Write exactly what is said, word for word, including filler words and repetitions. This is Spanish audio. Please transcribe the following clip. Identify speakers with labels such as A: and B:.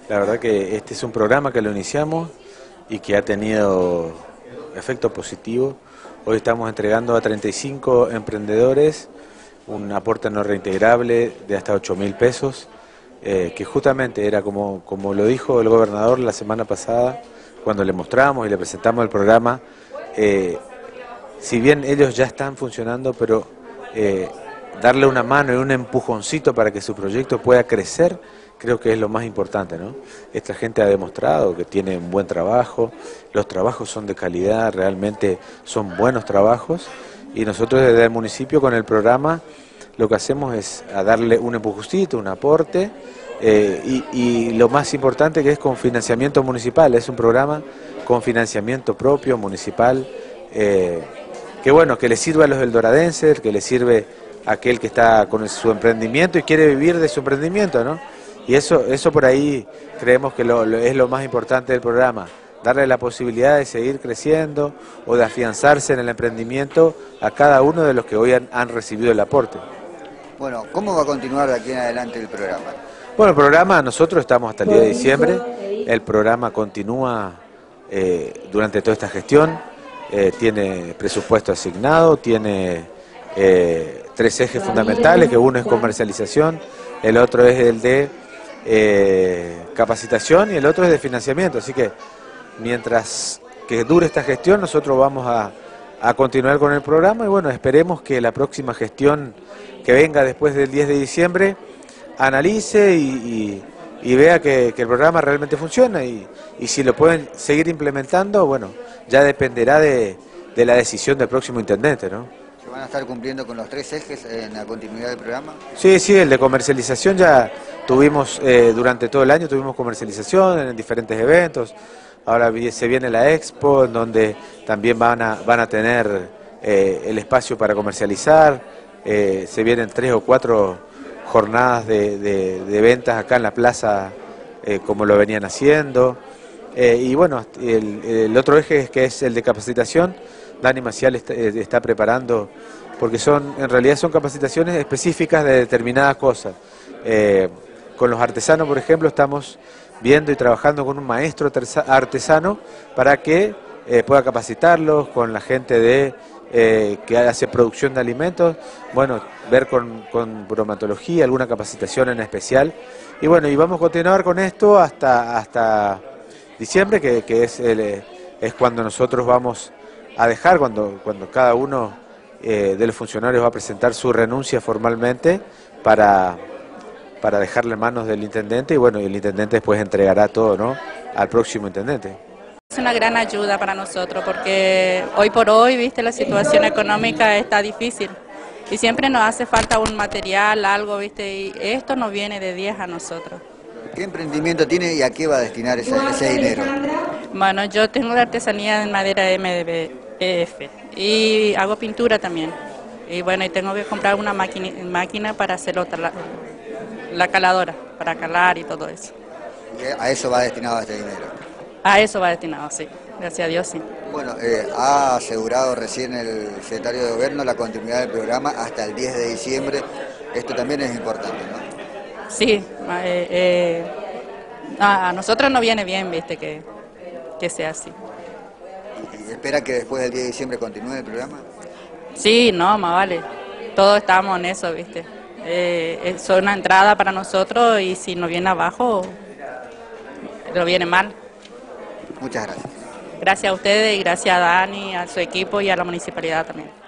A: La verdad que este es un programa que lo iniciamos y que ha tenido efecto positivo. Hoy estamos entregando a treinta y cinco emprendedores un aporte no reintegrable de hasta ocho mil pesos, eh, que justamente era como, como lo dijo el gobernador la semana pasada, cuando le mostramos y le presentamos el programa, eh, si bien ellos ya están funcionando, pero eh, darle una mano y un empujoncito para que su proyecto pueda crecer, creo que es lo más importante, ¿no? Esta gente ha demostrado que tiene un buen trabajo, los trabajos son de calidad, realmente son buenos trabajos, y nosotros desde el municipio con el programa lo que hacemos es a darle un empujoncito, un aporte, eh, y, y lo más importante que es con financiamiento municipal, es un programa con financiamiento propio, municipal, eh, que bueno, que le sirva a los eldoradenses, que le sirve a aquel que está con su emprendimiento y quiere vivir de su emprendimiento, ¿no? Y eso, eso por ahí creemos que lo, lo, es lo más importante del programa, darle la posibilidad de seguir creciendo o de afianzarse en el emprendimiento a cada uno de los que hoy han, han recibido el aporte.
B: Bueno, ¿cómo va a continuar de aquí en adelante el programa?
A: Bueno, el programa, nosotros estamos hasta el día de diciembre, el programa continúa eh, durante toda esta gestión, eh, tiene presupuesto asignado, tiene eh, tres ejes fundamentales, que uno es comercialización, el otro es el de eh, capacitación y el otro es de financiamiento, así que mientras que dure esta gestión nosotros vamos a, a continuar con el programa y bueno, esperemos que la próxima gestión que venga después del diez de diciembre analice y, y, y vea que, que el programa realmente funciona y, y si lo pueden seguir implementando, bueno, ya dependerá de, de la decisión del próximo intendente, ¿no?
B: ¿Se van a estar cumpliendo con los tres ejes en la continuidad del programa?
A: Sí, sí, el de comercialización ya tuvimos, eh, durante todo el año tuvimos comercialización en diferentes eventos, ahora se viene la Expo, en donde también van a, van a tener eh, el espacio para comercializar, eh, se vienen tres o cuatro jornadas de, de, de ventas acá en la plaza, eh, como lo venían haciendo, eh, y bueno, el, el otro eje es que es el de capacitación. Dani Maciel está, está preparando, porque son en realidad son capacitaciones específicas de determinadas cosas. Eh, con los artesanos, por ejemplo, estamos viendo y trabajando con un maestro artesano para que eh, pueda capacitarlos, con la gente de eh, que hace producción de alimentos, bueno, ver con, con bromatología, alguna capacitación en especial. Y bueno, y vamos a continuar con esto hasta, hasta diciembre, que, que es, el, es cuando nosotros vamos a dejar, cuando, cuando cada uno eh, de los funcionarios va a presentar su renuncia formalmente para, para dejarle en manos del intendente y bueno, y el intendente después entregará todo, ¿no?, al próximo intendente.
C: Es una gran ayuda para nosotros porque hoy por hoy, viste, la situación económica está difícil y siempre nos hace falta un material, algo, viste, y esto nos viene de diez a nosotros.
B: ¿Qué emprendimiento tiene y a qué va a destinar ese, ese dinero?
C: Bueno, yo tengo la artesanía en madera M D B F y hago pintura también. Y bueno, y tengo que comprar una máquina, máquina para hacer otra, la caladora, para calar y todo eso.
B: ¿Y a eso va destinado este dinero?
C: A eso va destinado, sí. Gracias a Dios, sí.
B: Bueno, eh, ha asegurado recién el secretario de Gobierno la continuidad del programa hasta el diez de diciembre. Esto también es importante, ¿no?
C: Sí, eh, eh, a nosotros nos viene bien, viste, que, que sea así.
B: ¿Y espera que después del diez de diciembre continúe el programa?
C: Sí, no, más vale. Todos estamos en eso, viste. Eh, es una entrada para nosotros y si nos viene abajo, lo viene mal.
B: Muchas gracias.
C: Gracias a ustedes y gracias a Dani, a su equipo y a la municipalidad también.